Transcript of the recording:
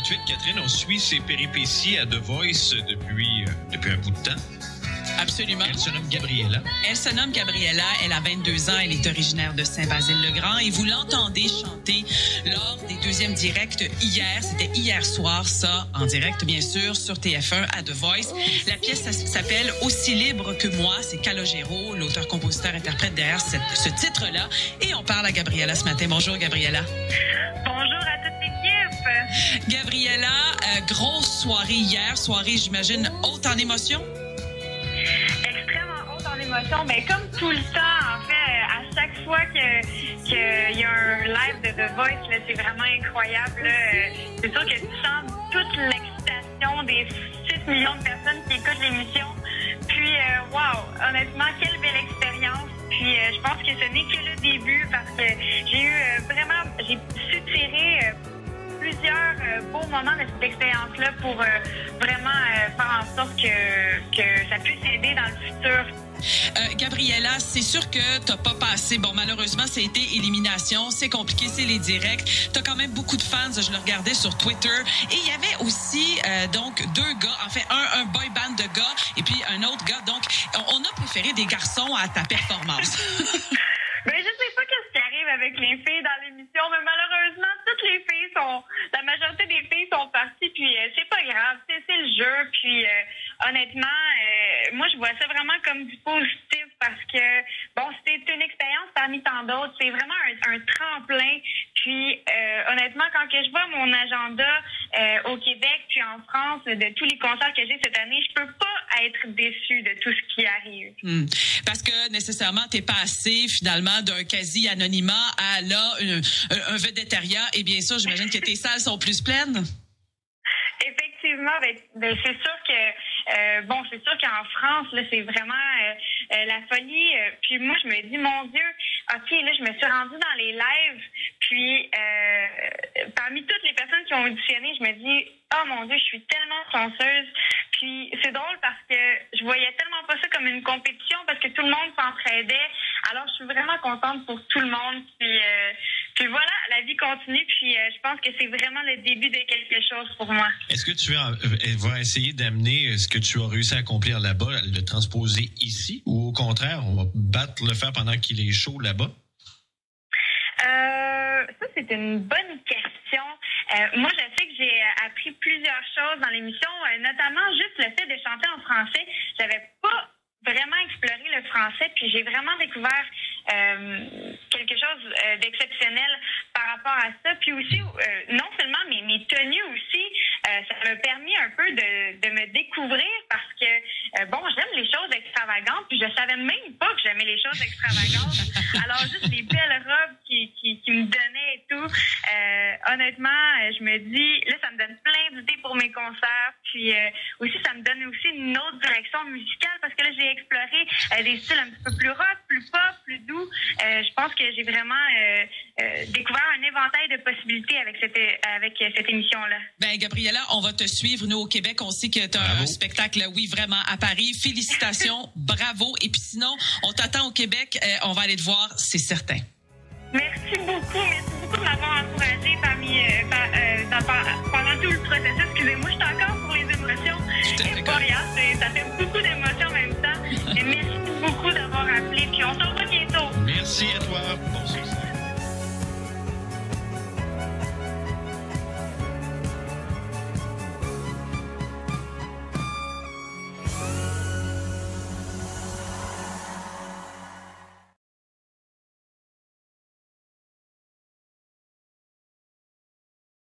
gratuite, Catherine. On suit ses péripéties à The Voice depuis un bout de temps. Absolument. Elle se nomme Gabriella. Elle se nomme Gabriella, elle a 22 ans, elle est originaire de Saint-Basile-le-Grand et vous l'entendez chanter lors des deuxièmes directs hier. C'était hier soir, ça, en direct, bien sûr, sur TF1 à The Voice. La pièce s'appelle « Aussi libre que moi ». C'est Calogero, l'auteur-compositeur-interprète derrière ce titre-là. Et on parle à Gabriella ce matin. Bonjour, Gabriella. Bonjour à toute l'équipe. Gabriella, grosse soirée hier. Soirée, j'imagine, haute en émotion? Extrêmement haute en émotion. Mais comme tout le temps, en fait, à chaque fois qu'il y a un live de The Voice, là, c'est vraiment incroyable. Là. C'est sûr que tu sens toute l'excitation des 6 millions de personnes qui écoutent l'émission. Puis, wow, honnêtement, quelle belle expérience. Puis, je pense que ce n'est que le début parce que j'ai su tirer plusieurs beaux moments de cette expérience-là pour vraiment faire en sorte que ça puisse aider dans le futur. Gabriella, c'est sûr que t'as pas passé. Bon, malheureusement, ça a été élimination. C'est compliqué, c'est les directs. T'as quand même beaucoup de fans. Je le regardais sur Twitter. Et il y avait aussi, donc, deux gars. En fait, un boy band de gars et puis un autre gars. Donc, on a préféré des garçons à ta performance. Ben, je sais pas qu'est-ce qui arrive avec les filles dans l'émission, mais malheureusement, la majorité des filles sont parties, puis c'est pas grave, c'est le jeu, puis honnêtement, moi, je vois ça vraiment comme du positif parce que, bon, c'était une expérience parmi tant d'autres, c'est vraiment un tremplin, puis honnêtement, quand que je vois mon agenda au Québec, puis en France, de tous les concerts que j'ai cette année, je peux pas être déçue de tout ce qui arrive. Parce que nécessairement, t'es passé finalement d'un quasi-anonymat à là, un vedettariat, et bien sûr, j'imagine que tes salles sont plus pleines. Effectivement, ben c'est sûr que c'est sûr qu'en France, là, c'est vraiment la folie. Puis moi, je me dis, mon Dieu, OK, là, je me suis rendue dans les lives, puis parmi toutes les personnes qui ont auditionné, je me dis, oh mon Dieu, je suis tellement chanceuse. Puis c'est drôle parce que je voyais tellement pas ça comme une compétition parce que tout le monde s'entraidait. Alors, je suis vraiment contente pour tout le monde. Puis voilà, la vie continue. Puis je pense que c'est vraiment le début de quelque chose pour moi. Est-ce que tu vas essayer d'amener ce que tu as réussi à accomplir là-bas, le transposer ici, ou au contraire, on va le faire pendant qu'il est chaud là-bas? Ça, c'est une bonne question. Moi, je sais que j'ai appris plusieurs choses dans l'émission, notamment juste le fait de chanter en français. J'avais pas vraiment exploré le français, puis j'ai vraiment découvert quelque chose d'exceptionnel par rapport à ça. Puis aussi, non seulement mes tenues aussi, ça m'a permis un peu de me découvrir parce que, j'aime les choses extravagantes, puis je savais même pas que j'aimais les choses extravagantes. Alors, juste les belles robes qui me donnaient et tout, honnêtement, je me dis, là, ça me donne plein d'idées pour mes concerts, puis aussi, ça me donne aussi une autre direction musicale parce que là, j'ai exploré des styles un petit peu plus rock, plus pop, plus doux. Je pense que j'ai vraiment découvert un éventail de possibilités avec cette émission-là. Ben, Gabriella, on va te suivre. Nous, au Québec, on sait que tu as un spectacle, oui, vraiment, à Paris. Félicitations, bravo. Et puis sinon, on t'attend au Québec. On va aller te voir, c'est certain. Merci beaucoup de m'avoir encouragée pendant tout le processus. Excusez-moi, je suis encore pour les émotions. C'est pas rien, ça fait beaucoup d'émotions en même temps. Mais merci beaucoup d'avoir appelé. Puis on se revoit bientôt. Merci à toi.